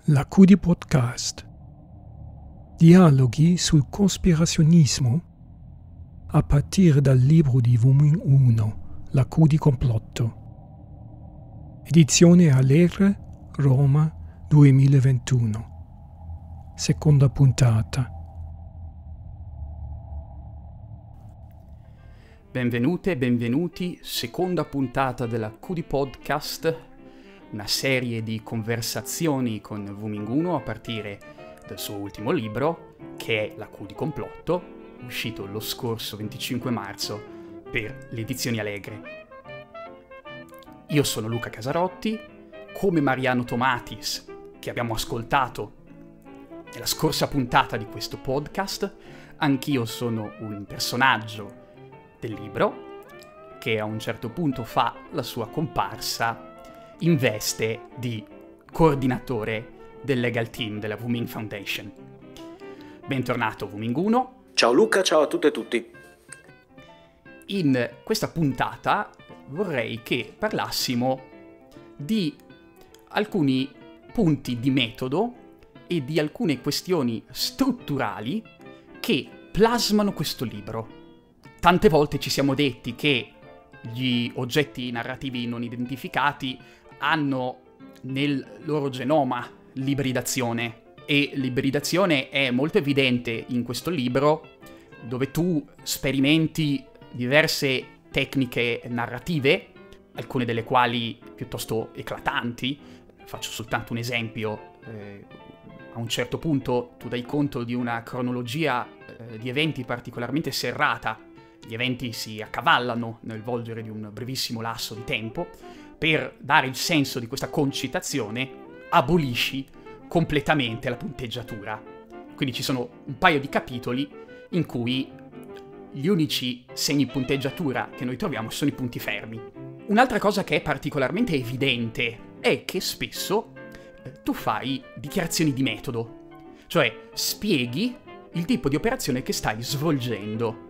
La Cudi Podcast. Dialoghi sul cospirazionismo a partire dal libro di Volume 1, La Cudi Complotto. Edizione Allegre, Roma 2021. Seconda puntata. Benvenute e benvenuti, seconda puntata della Cudi Podcast, una serie di conversazioni con Vuminguno a partire dal suo ultimo libro, che è La Cudi Complotto, uscito lo scorso 25 marzo per le edizioni Allegre. Io sono Luca Casarotti, come Mariano Tomatis, che abbiamo ascoltato nella scorsa puntata di questo podcast, anch'io sono un personaggio del libro, che a un certo punto fa la sua comparsa in veste di coordinatore del legal team della Wuming Foundation. Bentornato Wuminguno. Ciao Luca, ciao a tutte e tutti. In questa puntata vorrei che parlassimo di alcuni punti di metodo e di alcune questioni strutturali che plasmano questo libro. Tante volte ci siamo detti che gli oggetti narrativi non identificati hanno nel loro genoma l'ibridazione, e l'ibridazione è molto evidente in questo libro, dove tu sperimenti diverse tecniche narrative, alcune delle quali piuttosto eclatanti. Faccio soltanto un esempio. A un certo punto tu dai conto di una cronologia di eventi particolarmente serrata. Gli eventi si accavallano nel volgere di un brevissimo lasso di tempo. Per dare il senso di questa concitazione, abolisci completamente la punteggiatura. Quindi ci sono un paio di capitoli in cui gli unici segni punteggiatura che noi troviamo sono i punti fermi. Un'altra cosa che è particolarmente evidente è che spesso tu fai dichiarazioni di metodo, cioè spieghi il tipo di operazione che stai svolgendo.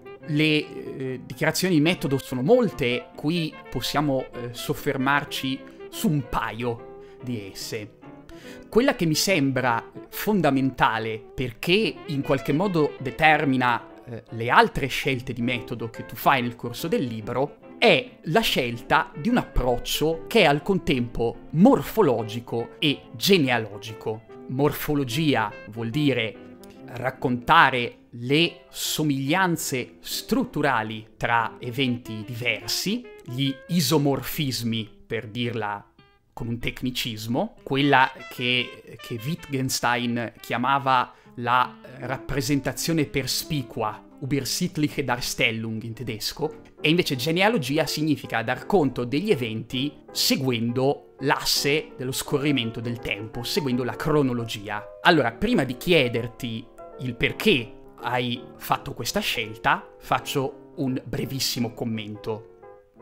Le dichiarazioni di metodo sono molte, qui possiamo soffermarci su un paio di esse. Quella che mi sembra fondamentale, perché in qualche modo determina le altre scelte di metodo che tu fai nel corso del libro, è la scelta di un approccio che è al contempo morfologico e genealogico. Morfologia vuol dire raccontare le somiglianze strutturali tra eventi diversi, gli isomorfismi, per dirla con un tecnicismo, quella che Wittgenstein chiamava la rappresentazione perspicua, Übersichtliche Darstellung in tedesco, e invece genealogia significa dar conto degli eventi seguendo l'asse dello scorrimento del tempo, seguendo la cronologia. Allora, prima di chiederti il perché hai fatto questa scelta, faccio un brevissimo commento.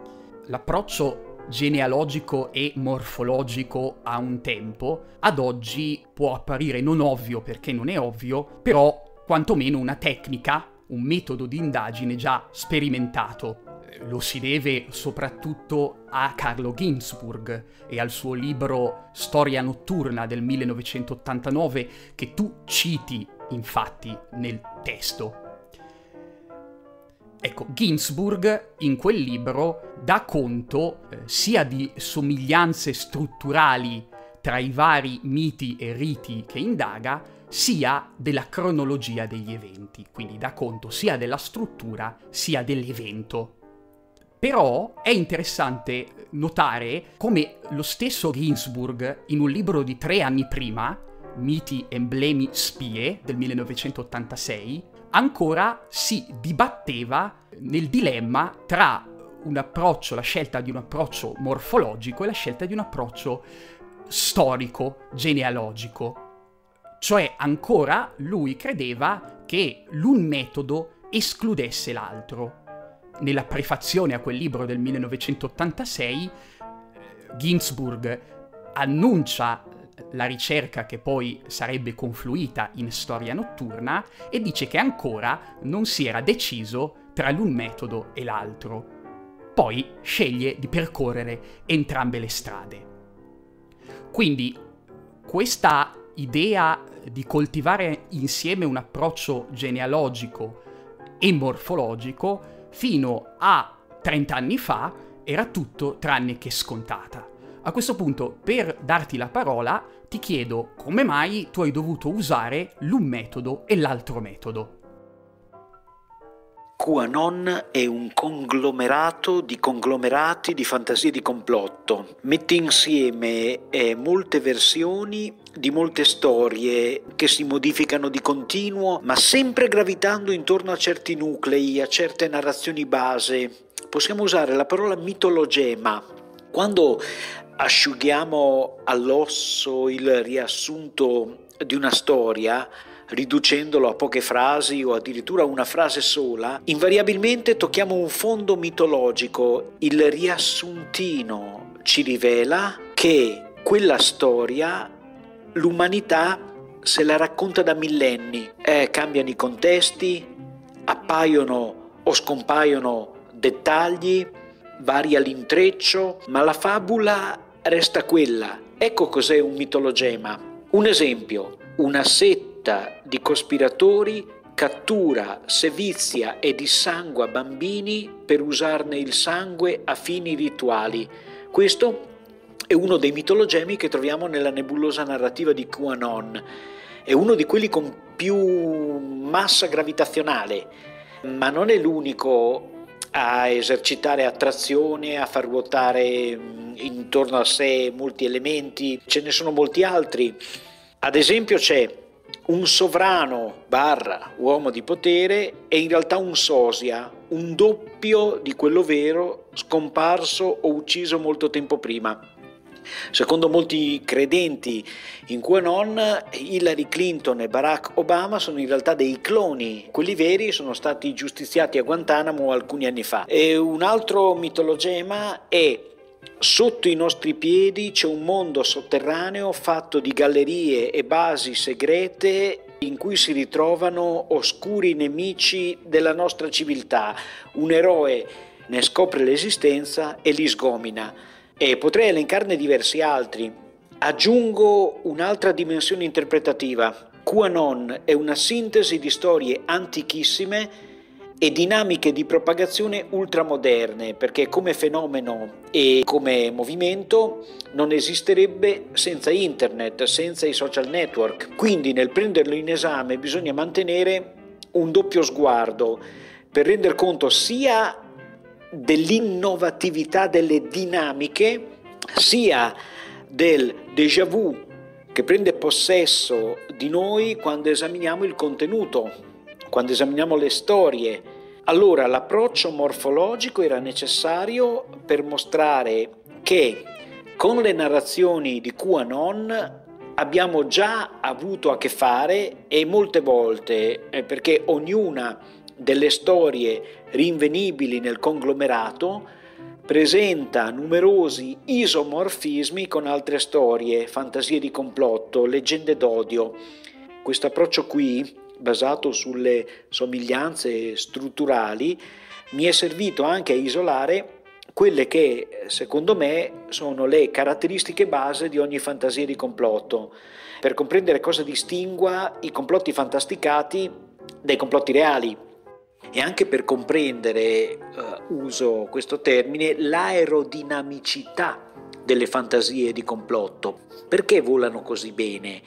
L'approccio genealogico e morfologico a un tempo, ad oggi può apparire non ovvio perché non è ovvio, però quantomeno una tecnica, un metodo di indagine già sperimentato. Lo si deve soprattutto a Carlo Ginzburg e al suo libro Storia notturna del 1989, che tu citi infatti nel testo. Ecco, Ginzburg in quel libro dà conto sia di somiglianze strutturali tra i vari miti e riti che indaga, sia della cronologia degli eventi, quindi dà conto sia della struttura sia dell'evento. Però è interessante notare come lo stesso Ginzburg, in un libro di 3 anni prima, Miti, emblemi, spie, del 1986, ancora si dibatteva nel dilemma tra un approccio, la scelta di un approccio morfologico e la scelta di un approccio storico, genealogico. Cioè ancora lui credeva che l'un metodo escludesse l'altro. Nella prefazione a quel libro del 1986, Ginzburg annuncia la ricerca che poi sarebbe confluita in Storia notturna e dice che ancora non si era deciso tra l'un metodo e l'altro. Poi sceglie di percorrere entrambe le strade. Quindi questa idea di coltivare insieme un approccio genealogico e morfologico fino a 30 anni fa era tutto tranne che scontata. A questo punto, per darti la parola, ti chiedo come mai tu hai dovuto usare l'un metodo e l'altro metodo. QAnon è un conglomerato di conglomerati di fantasie di complotto. Mette insieme molte versioni di molte storie che si modificano di continuo, ma sempre gravitando intorno a certi nuclei, a certe narrazioni base. Possiamo usare la parola mitologema. Quando asciughiamo all'osso il riassunto di una storia, riducendolo a poche frasi o addirittura una frase sola, invariabilmente tocchiamo un fondo mitologico. Il riassuntino ci rivela che quella storia l'umanità se la racconta da millenni. Cambiano i contesti, appaiono o scompaiono dettagli, varia l'intreccio, ma la fabula resta quella. Ecco cos'è un mitologema. Un esempio: una setta di cospiratori cattura, sevizia e dissangua bambini per usarne il sangue a fini rituali. Questo è uno dei mitologemi che troviamo nella nebulosa narrativa di QAnon. È uno di quelli con più massa gravitazionale, ma non è l'unico a esercitare attrazione, a far ruotare intorno a sé molti elementi. Ce ne sono molti altri. Ad esempio c'è un sovrano / uomo di potere e in realtà un sosia, un doppio di quello vero, scomparso o ucciso molto tempo prima. Secondo molti credenti in QAnon, Hillary Clinton e Barack Obama sono in realtà dei cloni. Quelli veri sono stati giustiziati a Guantanamo alcuni anni fa. E un altro mitologema è: sotto i nostri piedi c'è un mondo sotterraneo fatto di gallerie e basi segrete in cui si ritrovano oscuri nemici della nostra civiltà. Un eroe ne scopre l'esistenza e li sgomina. E potrei elencarne diversi altri. Aggiungo un'altra dimensione interpretativa. QAnon è una sintesi di storie antichissime e dinamiche di propagazione ultramoderne, perché come fenomeno e come movimento non esisterebbe senza internet, senza i social network. Quindi nel prenderlo in esame bisogna mantenere un doppio sguardo per render conto sia dell'innovatività delle dinamiche, sia del déjà vu che prende possesso di noi quando esaminiamo il contenuto, quando esaminiamo le storie. Allora l'approccio morfologico era necessario per mostrare che con le narrazioni di QAnon abbiamo già avuto a che fare, e molte volte, perché ognuna delle storie rinvenibili nel conglomerato presenta numerosi isomorfismi con altre storie, fantasie di complotto, leggende d'odio. Questo approccio qui, basato sulle somiglianze strutturali, mi è servito anche a isolare quelle che, secondo me, sono le caratteristiche base di ogni fantasia di complotto, per comprendere cosa distingua i complotti fantasticati dai complotti reali. E anche per comprendere, uso questo termine, l'aerodinamicità delle fantasie di complotto. Perché volano così bene?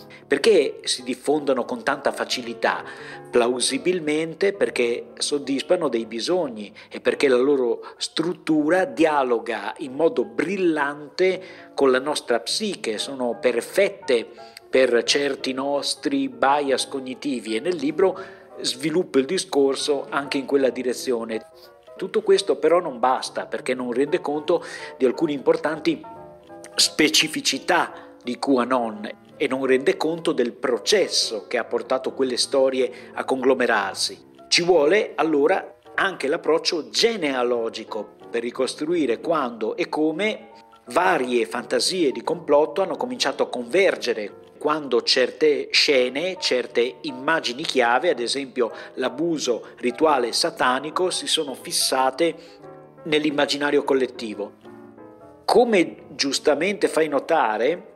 Perché si diffondono con tanta facilità? Plausibilmente perché soddisfano dei bisogni e perché la loro struttura dialoga in modo brillante con la nostra psiche, sono perfette per certi nostri bias cognitivi, e nel libro sviluppo il discorso anche in quella direzione. Tutto questo però non basta, perché non rende conto di alcune importanti specificità di QAnon e non rende conto del processo che ha portato quelle storie a conglomerarsi. Ci vuole allora anche l'approccio genealogico per ricostruire quando e come varie fantasie di complotto hanno cominciato a convergere, quando certe scene, certe immagini chiave, ad esempio l'abuso rituale satanico, si sono fissate nell'immaginario collettivo. Come giustamente fai notare,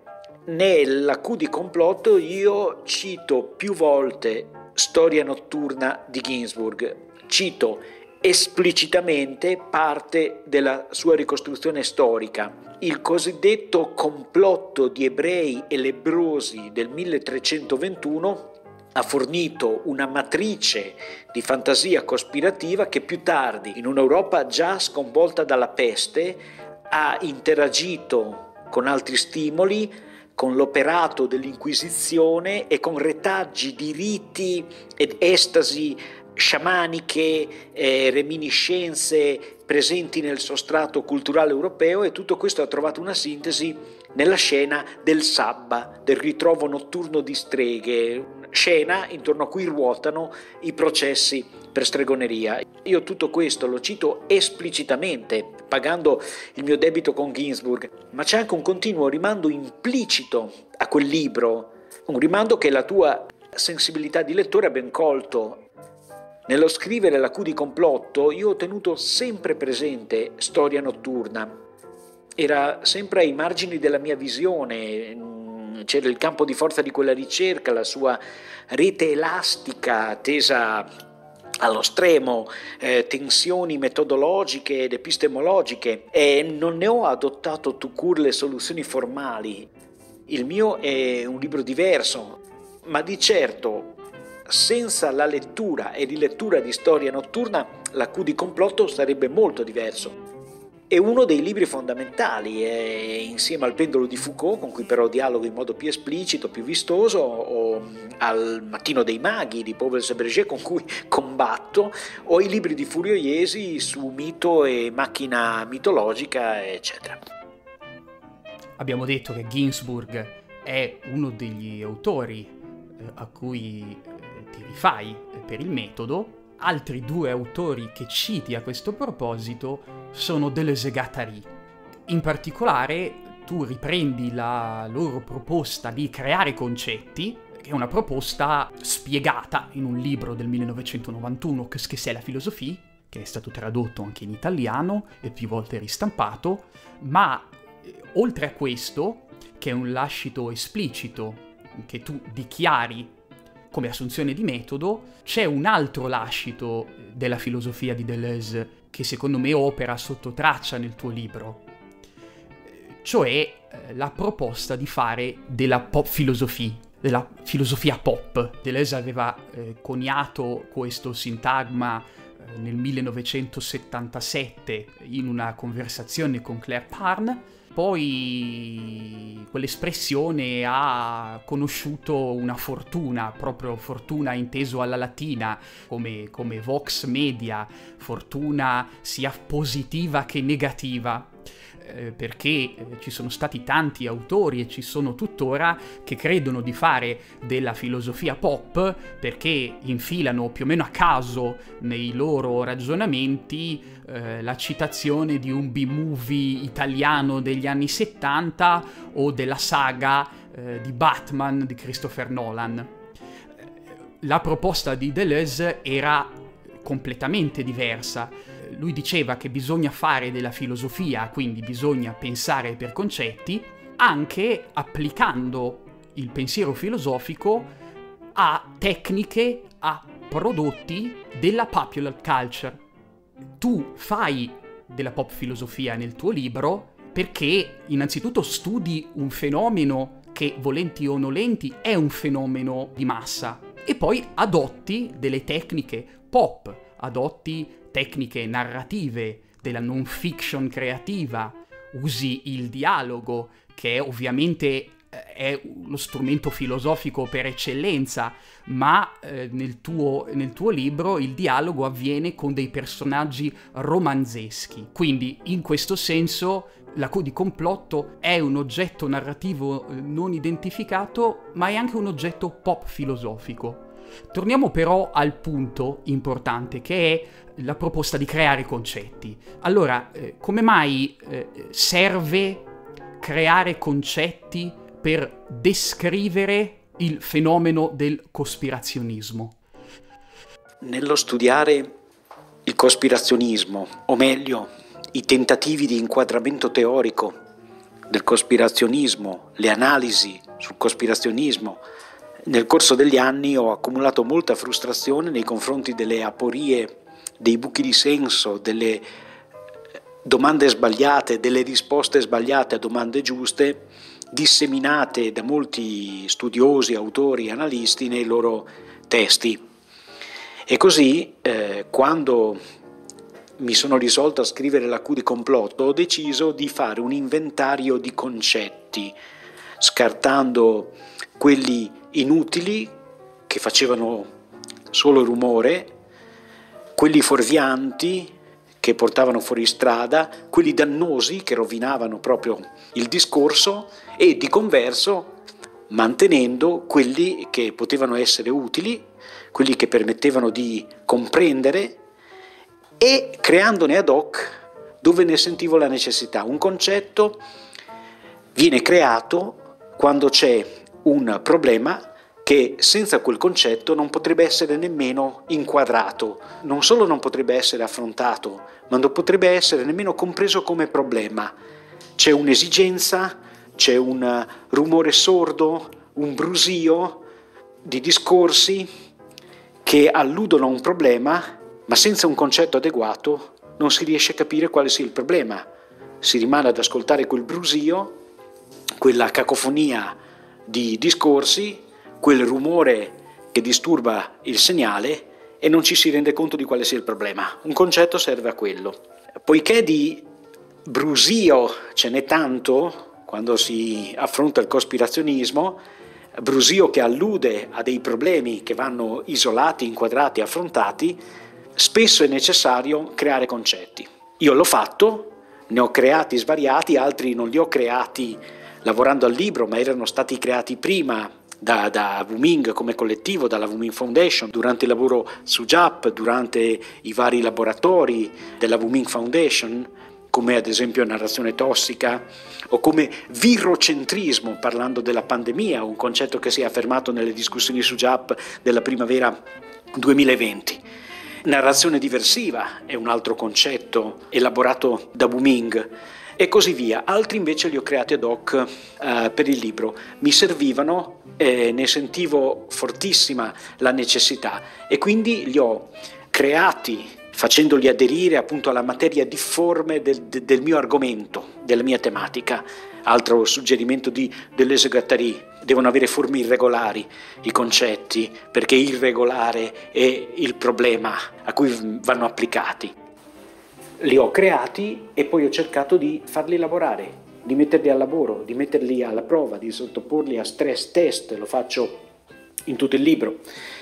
Nella Q di complotto io cito più volte Storia notturna di Ginsburg, cito esplicitamente parte della sua ricostruzione storica. Il cosiddetto complotto di ebrei e lebbrosi del 1321 ha fornito una matrice di fantasia cospirativa che più tardi, in un'Europa già sconvolta dalla peste, ha interagito con altri stimoli, con l'operato dell'Inquisizione e con retaggi di riti ed estasi sciamaniche, reminiscenze presenti nel sostrato culturale europeo, e tutto questo ha trovato una sintesi nella scena del Sabba, del ritrovo notturno di streghe, scena intorno a cui ruotano i processi per stregoneria. Io tutto questo lo cito esplicitamente, pagando il mio debito con Ginsburg, ma c'è anche un continuo rimando implicito a quel libro, un rimando che la tua sensibilità di lettore ha ben colto. Nello scrivere la Q di complotto io ho tenuto sempre presente Storia notturna, era sempre ai margini della mia visione, c'era il campo di forza di quella ricerca, la sua rete elastica tesa allo stremo, tensioni metodologiche ed epistemologiche, e non ne ho adottato tout court le soluzioni formali. Il mio è un libro diverso, ma di certo senza la lettura e rilettura di Storia notturna la Q di complotto sarebbe molto diverso. È uno dei libri fondamentali, insieme al Pendolo di Foucault, con cui però dialogo in modo più esplicito, più vistoso, o al Mattino dei Maghi di Pauwels e Berger, con cui combatto, o i libri di Furio Iesi su mito e macchina mitologica, eccetera. Abbiamo detto che Ginsburg è uno degli autori a cui ti rifai per il metodo. Altri due autori che citi a questo proposito sono Deleuze e Guattari. In particolare tu riprendi la loro proposta di creare concetti, che è una proposta spiegata in un libro del 1991, Qu'est-ce que c'est la philosophie, che è stato tradotto anche in italiano e più volte ristampato, ma oltre a questo, che è un lascito esplicito che tu dichiari come assunzione di metodo, c'è un altro lascito della filosofia di Deleuze che secondo me opera sotto traccia nel tuo libro, cioè la proposta di fare della pop philosophie, della filosofia pop. Deleuze aveva coniato questo sintagma nel 1977 in una conversazione con Claire Parn. Poi quell'espressione ha conosciuto una fortuna, proprio fortuna inteso alla latina, come vox media, fortuna sia positiva che negativa, perché ci sono stati tanti autori e ci sono tuttora che credono di fare della filosofia pop perché infilano più o meno a caso nei loro ragionamenti la citazione di un B-movie italiano degli anni 70 o della saga di Batman di Christopher Nolan. La proposta di Deleuze era completamente diversa. Lui diceva che bisogna fare della filosofia, quindi bisogna pensare per concetti, anche applicando il pensiero filosofico a tecniche, a prodotti della popular culture. Tu fai della pop filosofia nel tuo libro perché innanzitutto studi un fenomeno che, volenti o nolenti, è un fenomeno di massa, e poi adotti delle tecniche pop, adotti tecniche narrative della non fiction creativa, usi il dialogo, che ovviamente è lo strumento filosofico per eccellenza, ma nel tuo libro il dialogo avviene con dei personaggi romanzeschi. Quindi in questo senso la Q di complotto è un oggetto narrativo non identificato, ma è anche un oggetto pop filosofico. Torniamo però al punto importante, che è la proposta di creare concetti. Allora, come mai serve creare concetti per descrivere il fenomeno del cospirazionismo? Nello studiare il cospirazionismo, o meglio, i tentativi di inquadramento teorico del cospirazionismo, le analisi sul cospirazionismo, nel corso degli anni ho accumulato molta frustrazione nei confronti delle aporie, dei buchi di senso, delle domande sbagliate, delle risposte sbagliate a domande giuste, disseminate da molti studiosi, autori, analisti nei loro testi. E così, quando mi sono risolto a scrivere la Q di complotto, ho deciso di fare un inventario di concetti, scartando quelli inutili che facevano solo rumore, quelli fuorvianti che portavano fuori strada, quelli dannosi che rovinavano proprio il discorso, e di converso mantenendo quelli che potevano essere utili, quelli che permettevano di comprendere, e creandone ad hoc dove ne sentivo la necessità. Un concetto viene creato quando c'è un problema che senza quel concetto non potrebbe essere nemmeno inquadrato, non solo non potrebbe essere affrontato, ma non potrebbe essere nemmeno compreso come problema. C'è un'esigenza, c'è un rumore sordo, un brusio di discorsi che alludono a un problema, ma senza un concetto adeguato non si riesce a capire quale sia il problema. Si rimane ad ascoltare quel brusio, quella cacofonia di discorsi, quel rumore che disturba il segnale, e non ci si rende conto di quale sia il problema. Un concetto serve a quello. Poiché di brusio ce n'è tanto quando si affronta il cospirazionismo, brusio che allude a dei problemi che vanno isolati, inquadrati, affrontati, spesso è necessario creare concetti. Io l'ho fatto, ne ho creati svariati, altri non li ho creati lavorando al libro, ma erano stati creati prima da Wuming come collettivo, dalla Wuming Foundation, durante il lavoro su JAP, durante i vari laboratori della Wuming Foundation, come ad esempio narrazione tossica o come virocentrismo, parlando della pandemia, un concetto che si è affermato nelle discussioni su JAP della primavera 2020. Narrazione diversiva è un altro concetto elaborato da Wuming, e così via. Altri invece li ho creati ad hoc per il libro. Mi servivano, ne sentivo fortissima la necessità, e quindi li ho creati facendoli aderire appunto alla materia difforme del mio argomento, della mia tematica. Altro suggerimento di Deleuze e Guattari: devono avere forme irregolari i concetti, perché irregolare è il problema a cui vanno applicati. Li ho creati e poi ho cercato di farli lavorare, di metterli al lavoro, di metterli alla prova, di sottoporli a stress test. Lo faccio in tutto il libro.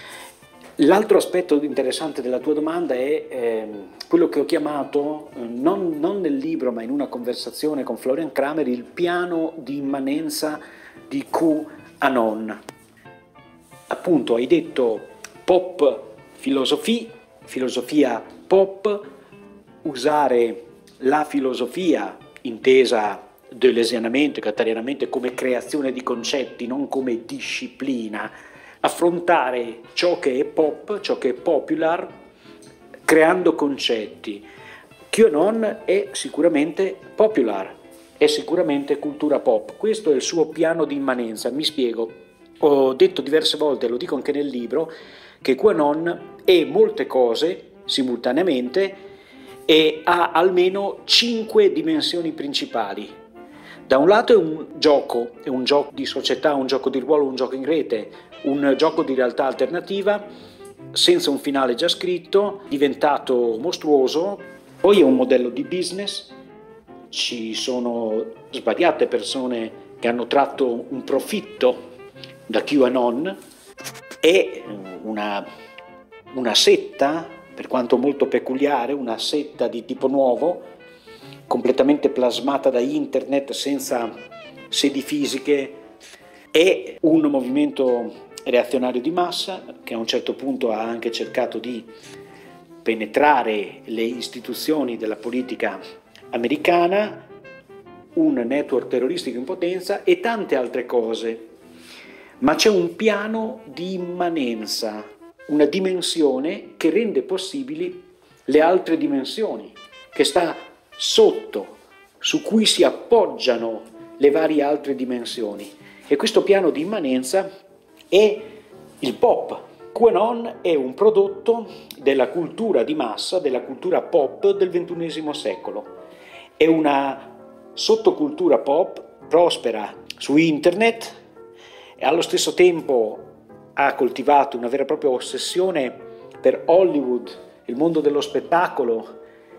L'altro aspetto interessante della tua domanda è quello che ho chiamato, non nel libro ma in una conversazione con Florian Kramer, il piano di immanenza di QAnon. Appunto, hai detto pop filosofia pop, usare la filosofia intesa deleuzianamente, gattarianamente, come creazione di concetti, non come disciplina, affrontare ciò che è pop, ciò che è popular, creando concetti. QAnon è sicuramente popular, è sicuramente cultura pop. Questo è il suo piano di immanenza. Mi spiego. Ho detto diverse volte, lo dico anche nel libro, che QAnon è molte cose simultaneamente e ha almeno 5 dimensioni principali. Da un lato è un gioco di società, un gioco di ruolo, un gioco in rete, un gioco di realtà alternativa, senza un finale già scritto, diventato mostruoso. Poi è un modello di business, ci sono svariate persone che hanno tratto un profitto da QAnon, è una setta, per quanto molto peculiare, una setta di tipo nuovo, completamente plasmata da internet, senza sedi fisiche. È un movimento reazionario di massa che a un certo punto ha anche cercato di penetrare le istituzioni della politica americana, un network terroristico in potenza e tante altre cose. Ma c'è un piano di immanenza, una dimensione che rende possibili le altre dimensioni, che sta sotto, su cui si appoggiano le varie altre dimensioni. E questo piano di immanenza è il pop. QAnon è un prodotto della cultura di massa, della cultura pop del XXI secolo. È una sottocultura pop, prospera su internet e allo stesso tempo ha coltivato una vera e propria ossessione per Hollywood, il mondo dello spettacolo,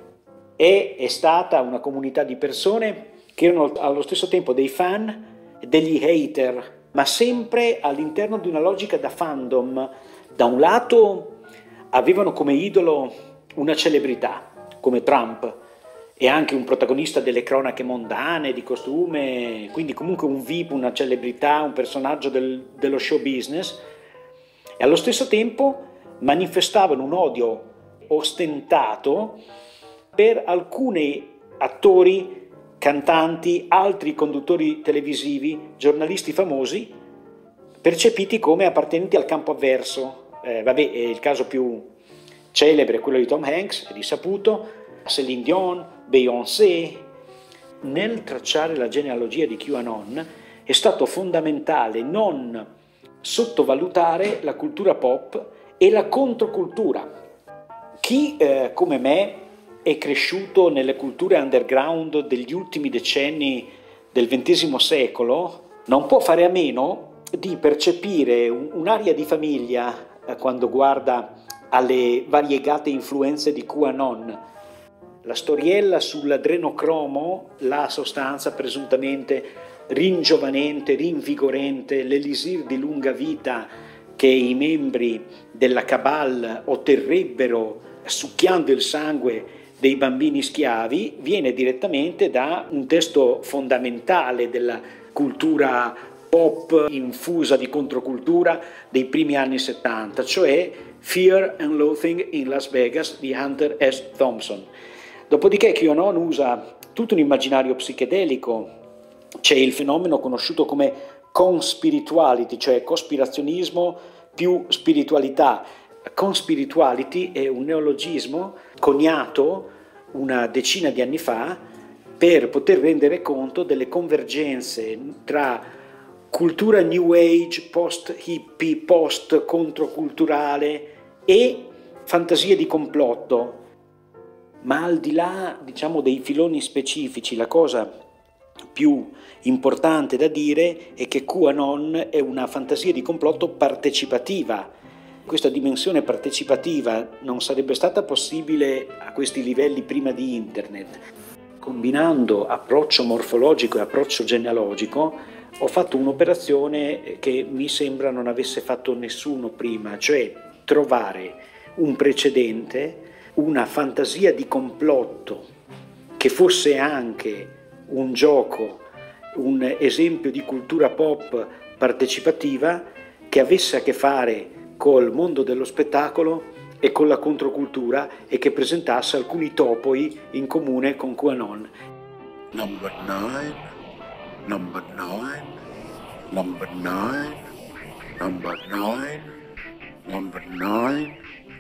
e è stata una comunità di persone che erano allo stesso tempo dei fan e degli hater, ma sempre all'interno di una logica da fandom. Da un lato avevano come idolo una celebrità, come Trump, e anche un protagonista delle cronache mondane, di costume, quindi comunque un VIP, una celebrità, un personaggio dello show business, e allo stesso tempo manifestavano un odio ostentato per alcuni attori, cantanti, altri conduttori televisivi, giornalisti famosi, percepiti come appartenenti al campo avverso. Il caso più celebre è quello di Tom Hanks, è risaputo, Céline Dion, Beyoncé. Nel tracciare la genealogia di QAnon è stato fondamentale non sottovalutare la cultura pop e la controcultura. Chi come me è cresciuto nelle culture underground degli ultimi decenni del XX secolo non può fare a meno di percepire un'aria di famiglia quando guarda alle variegate influenze di QAnon. La storiella sull'adrenocromo, la sostanza presuntamente ringiovanente, rinvigorente, l'elisir di lunga vita che i membri della Cabal otterrebbero succhiando il sangue dei bambini schiavi, viene direttamente da un testo fondamentale della cultura pop infusa di controcultura dei primi anni 70, cioè Fear and Loathing in Las Vegas di Hunter S. Thompson. Dopodiché QAnon usa tutto un immaginario psichedelico, c'è il fenomeno conosciuto come conspirituality, cioè cospirazionismo più spiritualità. Conspirituality è un neologismo coniato una decina di anni fa per poter rendere conto delle convergenze tra cultura new age, post-hippie, post-controculturale e fantasie di complotto. Ma al di là, dei filoni specifici, la cosa più importante da dire è che QAnon è una fantasia di complotto partecipativa. Questa dimensione partecipativa non sarebbe stata possibile a questi livelli prima di internet. Combinando approccio morfologico e approccio genealogico, ho fatto un'operazione che mi sembra non avesse fatto nessuno prima, cioè trovare un precedente, una fantasia di complotto che fosse anche un gioco, un esempio di cultura pop partecipativa che avesse a che fare col mondo dello spettacolo e con la controcultura e che presentasse alcuni topoi in comune con QAnon. Number 9. Number 9, number 9, number 9, number 9,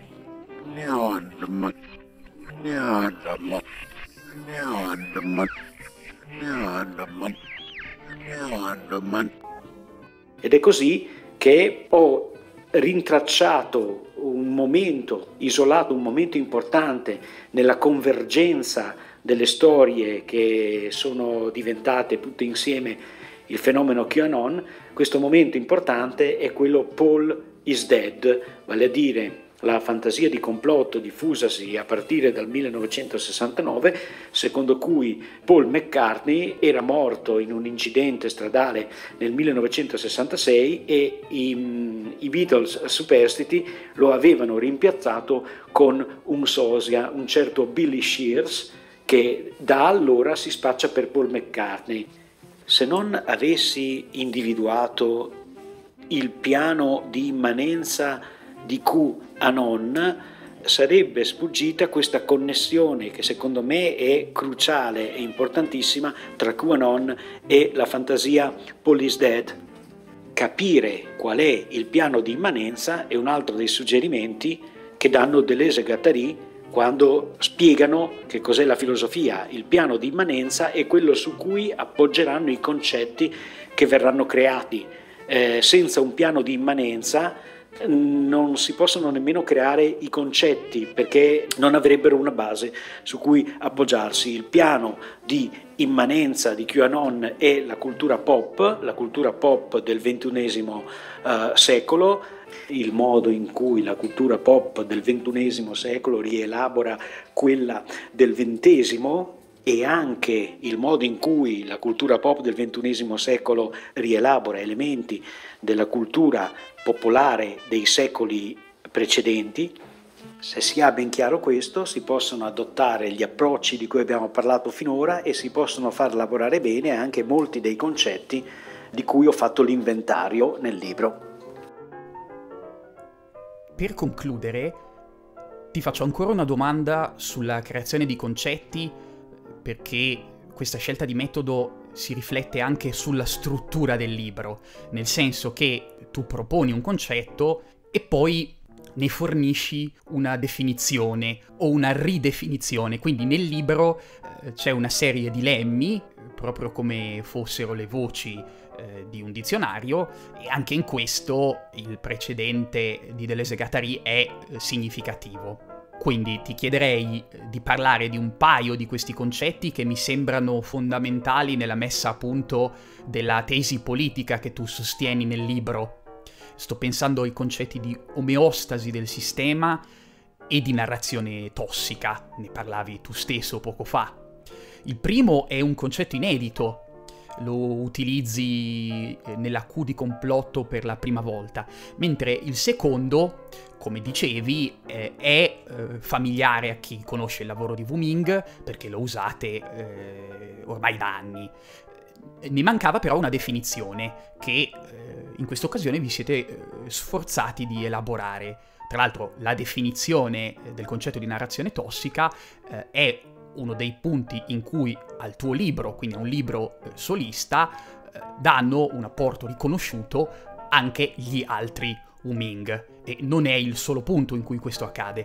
Neandermat, Neandermat, Neandermat, Neandermat, Neandermat. Ed è così che ho rintracciato un momento isolato, un momento importante nella convergenza delle storie che sono diventate tutte insieme il fenomeno QAnon. Questo momento importante è quello Paul is Dead, vale a dire la fantasia di complotto diffusasi a partire dal 1969, secondo cui Paul McCartney era morto in un incidente stradale nel 1966 e i Beatles superstiti lo avevano rimpiazzato con un sosia, un certo Billy Shears, che da allora si spaccia per Paul McCartney. Se non avessi individuato il piano di immanenza di QAnon, sarebbe sfuggita questa connessione che secondo me è cruciale e importantissima tra QAnon e la fantasia Paul is Dead. Capire qual è il piano di immanenza è un altro dei suggerimenti che danno Deleuze e Guattari quando spiegano che cos'è la filosofia. Il piano di immanenza è quello su cui appoggeranno i concetti che verranno creati. Senza un piano di immanenza non si possono nemmeno creare i concetti, perché non avrebbero una base su cui appoggiarsi. Il piano di immanenza di QAnon è la cultura pop del XXI secolo, il modo in cui la cultura pop del XXI secolo rielabora quella del XX, e anche il modo in cui la cultura pop del XXI secolo rielabora elementi della cultura popolare dei secoli precedenti. Se si ha ben chiaro questo, si possono adottare gli approcci di cui abbiamo parlato finora e si possono far lavorare bene anche molti dei concetti di cui ho fatto l'inventario nel libro. Per concludere, ti faccio ancora una domanda sulla creazione di concetti, perché questa scelta di metodo si riflette anche sulla struttura del libro, nel senso che tu proponi un concetto e poi ne fornisci una definizione o una ridefinizione. Quindi nel libro c'è una serie di lemmi, proprio come fossero le voci di un dizionario, e anche in questo il precedente di Deleuze e Guattari è significativo. Quindi ti chiederei di parlare di un paio di questi concetti che mi sembrano fondamentali nella messa a punto della tesi politica che tu sostieni nel libro. Sto pensando ai concetti di omeostasi del sistema e di narrazione tossica, ne parlavi tu stesso poco fa. Il primo è un concetto inedito, lo utilizzi nella Q di complotto per la prima volta, mentre il secondo, come dicevi, è familiare a chi conosce il lavoro di Wu-Ming, perché lo usate ormai da anni. Ne mancava però una definizione che in questa occasione vi siete sforzati di elaborare. Tra l'altro la definizione del concetto di narrazione tossica è uno dei punti in cui al tuo libro, quindi a un libro solista, danno un apporto riconosciuto anche gli altri Wu-Ming, e non è il solo punto in cui questo accade.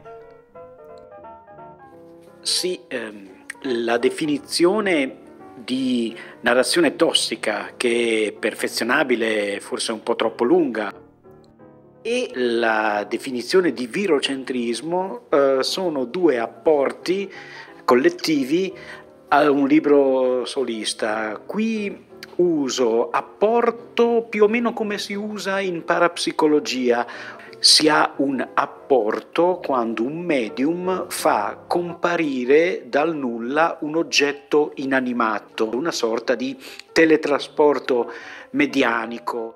Sì, la definizione di narrazione tossica, che è perfezionabile, forse un po' troppo lunga, e la definizione di virocentrismo sono due apporti collettivi a un libro solista. Qui uso apporto più o meno come si usa in parapsicologia. Si ha un apporto quando un medium fa comparire dal nulla un oggetto inanimato, una sorta di teletrasporto medianico.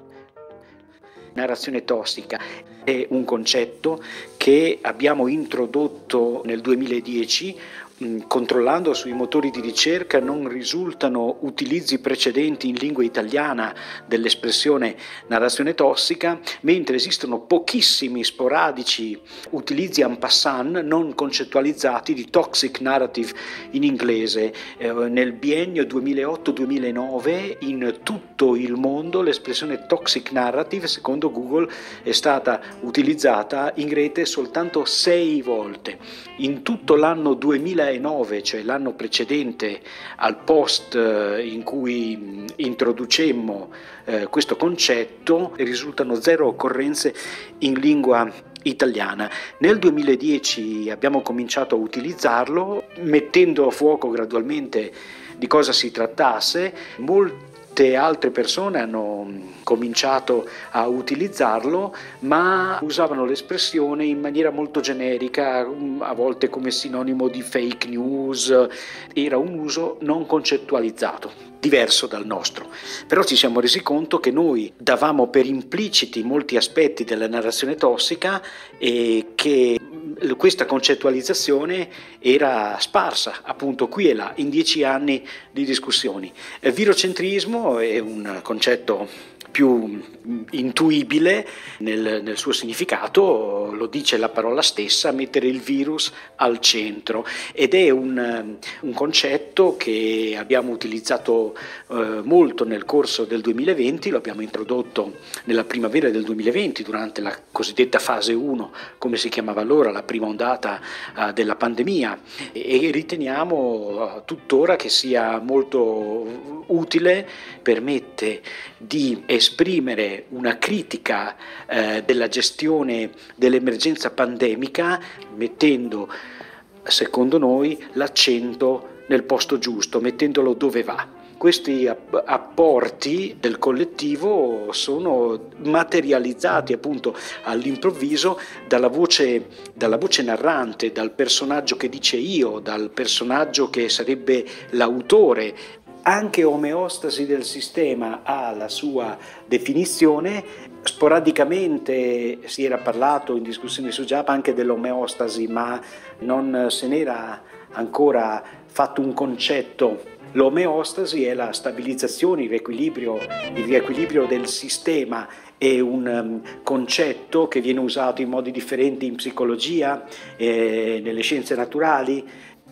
Narrazione tossica è un concetto che abbiamo introdotto nel 2010. Controllando sui motori di ricerca non risultano utilizzi precedenti in lingua italiana dell'espressione narrazione tossica, mentre esistono pochissimi sporadici utilizzi en passant non concettualizzati di toxic narrative in inglese. Nel biennio 2008-2009 in tutto il mondo l'espressione toxic narrative, secondo Google, è stata utilizzata in rete soltanto 6 volte. In tutto l'anno 2009, cioè l'anno precedente al post in cui introducemmo questo concetto, risultano 0 occorrenze in lingua italiana. Nel 2010 abbiamo cominciato a utilizzarlo, mettendo a fuoco gradualmente di cosa si trattasse. Molte altre persone hanno cominciato a utilizzarlo, ma usavano l'espressione in maniera molto generica, a volte come sinonimo di fake news. Era un uso non concettualizzato, diverso dal nostro. Però ci siamo resi conto che noi davamo per impliciti molti aspetti della narrazione tossica e che questa concettualizzazione era sparsa appunto qui e là in 10 anni di discussioni. Il virocentrismo è un concetto più intuibile nel suo significato, lo dice la parola stessa, mettere il virus al centro, ed è un concetto che abbiamo utilizzato molto nel corso del 2020, lo abbiamo introdotto nella primavera del 2020 durante la cosiddetta fase 1, come si chiamava allora, la prima ondata della pandemia, e riteniamo tuttora che sia molto utile, permette di esprimere una critica della gestione dell'emergenza pandemica, mettendo, secondo noi, l'accento nel posto giusto, mettendolo dove va. Questi apporti del collettivo sono materializzati appunto all'improvviso dalla voce narrante, dal personaggio che dice io, dal personaggio che sarebbe l'autore. Anche omeostasi del sistema ha la sua definizione. Sporadicamente si era parlato in discussione su Java anche dell'omeostasi, ma non se n'era ancora fatto un concetto. L'omeostasi è la stabilizzazione, il riequilibrio del sistema. È un concetto che viene usato in modi differenti in psicologia, nelle scienze naturali.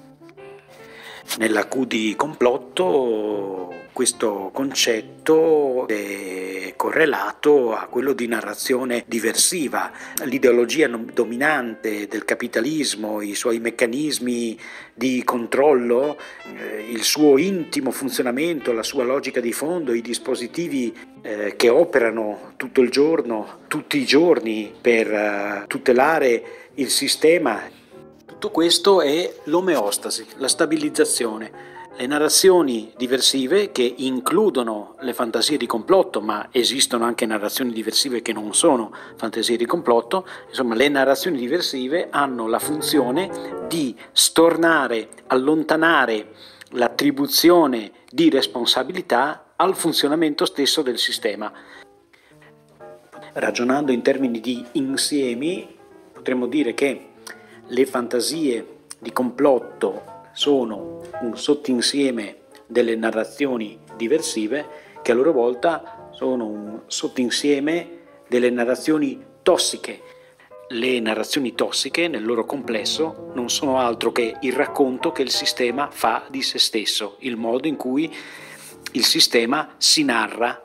Nella Q di complotto questo concetto è correlato a quello di narrazione diversiva. L'ideologia dominante del capitalismo, i suoi meccanismi di controllo, il suo intimo funzionamento, la sua logica di fondo, i dispositivi che operano tutto il giorno, tutti i giorni per tutelare il sistema. Tutto questo è l'omeostasi, la stabilizzazione. Le narrazioni diversive, che includono le fantasie di complotto, ma esistono anche narrazioni diversive che non sono fantasie di complotto, insomma le narrazioni diversive hanno la funzione di stornare, allontanare l'attribuzione di responsabilità al funzionamento stesso del sistema. Ragionando in termini di insiemi, potremmo dire che le fantasie di complotto sono un sottinsieme delle narrazioni diversive, che a loro volta sono un sottinsieme delle narrazioni tossiche. Le narrazioni tossiche, nel loro complesso, non sono altro che il racconto che il sistema fa di se stesso, il modo in cui il sistema si narra.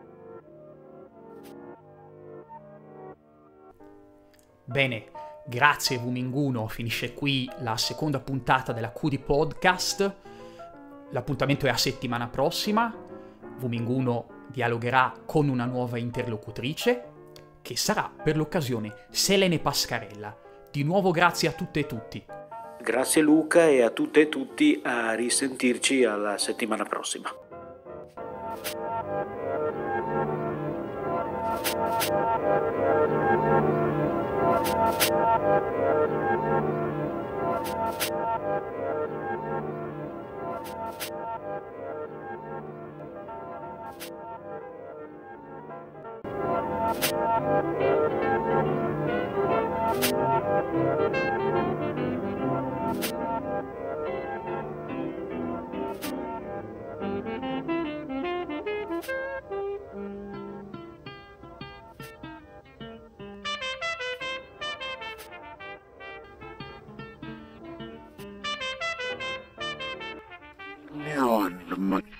Bene. Grazie Wuminguno, finisce qui la seconda puntata della QD Podcast. L'appuntamento è a settimana prossima. Wuminguno dialogherà con una nuova interlocutrice, che sarà per l'occasione Selene Pascarella. Di nuovo grazie a tutte e tutti. Grazie Luca, e a tutte e tutti, a risentirci alla settimana prossima. Neon,